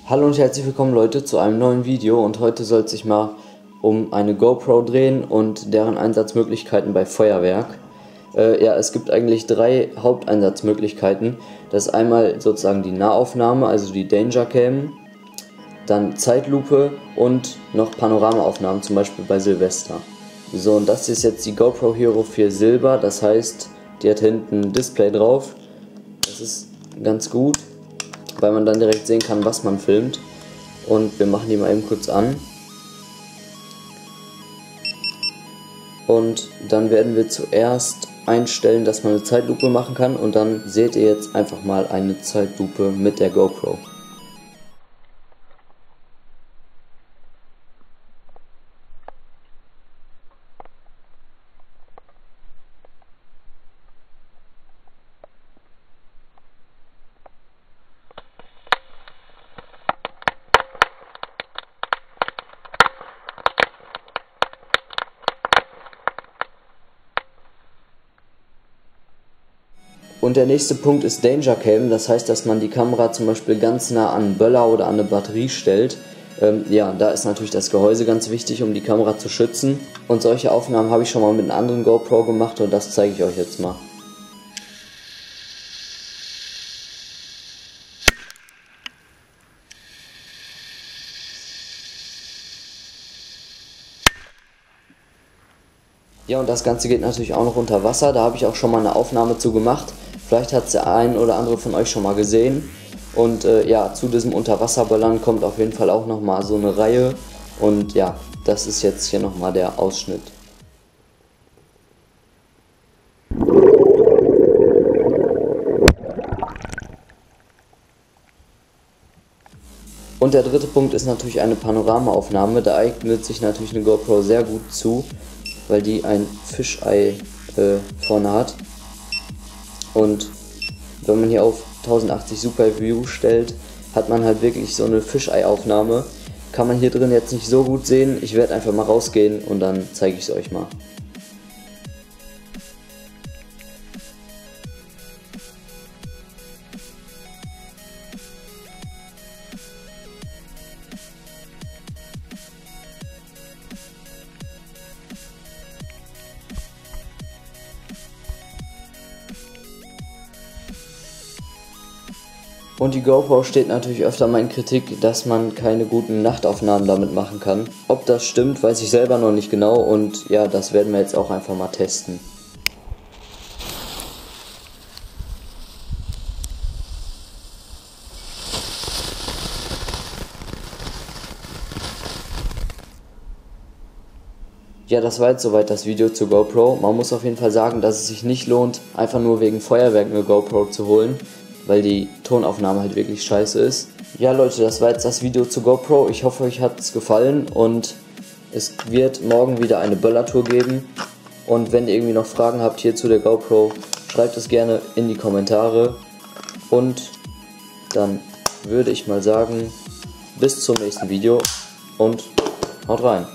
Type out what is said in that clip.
Hallo und herzlich willkommen Leute zu einem neuen Video, und heute soll es sich mal um eine GoPro drehen und deren Einsatzmöglichkeiten bei Feuerwerk. Ja, es gibt eigentlich drei Haupteinsatzmöglichkeiten. Das ist einmal sozusagen die Nahaufnahme, also die Danger Cam, dann Zeitlupe und noch Panoramaaufnahmen, zum Beispiel bei Silvester. So, und das ist jetzt die GoPro Hero 4 Silber, das heißt, die hat hinten ein Display drauf. Das ist ganz gut, weil man dann direkt sehen kann, was man filmt. Und wir machen die mal eben kurz an. Und dann werden wir zuerst einstellen, dass man eine Zeitlupe machen kann, und dann seht ihr jetzt einfach mal eine Zeitlupe mit der GoPro. Und der nächste Punkt ist Danger Cam, das heißt, dass man die Kamera zum Beispiel ganz nah an einen Böller oder an eine Batterie stellt. Ja, da ist natürlich das Gehäuse ganz wichtig, um die Kamera zu schützen. Und solche Aufnahmen habe ich schon mal mit einer anderen GoPro gemacht, und das zeige ich euch jetzt mal. Ja, und das Ganze geht natürlich auch noch unter Wasser, da habe ich auch schon mal eine Aufnahme zu gemacht. Vielleicht hat es der ein oder andere von euch schon mal gesehen. Und ja, zu diesem Unterwasserböllern kommt auf jeden Fall auch nochmal so eine Reihe. Und ja, das ist jetzt hier nochmal der Ausschnitt. Und der dritte Punkt ist natürlich eine Panoramaaufnahme. Da eignet sich natürlich eine GoPro sehr gut zu, weil die ein Fischei vorne hat. Und wenn man hier auf 1080 Super View stellt, hat man halt wirklich so eine Fischei-Aufnahme. Kann man hier drin jetzt nicht so gut sehen. Ich werde einfach mal rausgehen und dann zeige ich es euch mal. Und die GoPro steht natürlich öfter mal in Kritik, dass man keine guten Nachtaufnahmen damit machen kann. Ob das stimmt, weiß ich selber noch nicht genau, und ja, das werden wir jetzt auch einfach mal testen. Ja, das war jetzt soweit das Video zur GoPro. Man muss auf jeden Fall sagen, dass es sich nicht lohnt, einfach nur wegen Feuerwerk eine GoPro zu holen, weil die Tonaufnahme halt wirklich scheiße ist. Ja Leute, das war jetzt das Video zur GoPro. Ich hoffe, euch hat es gefallen, und es wird morgen wieder eine Böllertour geben. Und wenn ihr irgendwie noch Fragen habt hier zu der GoPro, schreibt es gerne in die Kommentare. Und dann würde ich mal sagen, bis zum nächsten Video und haut rein.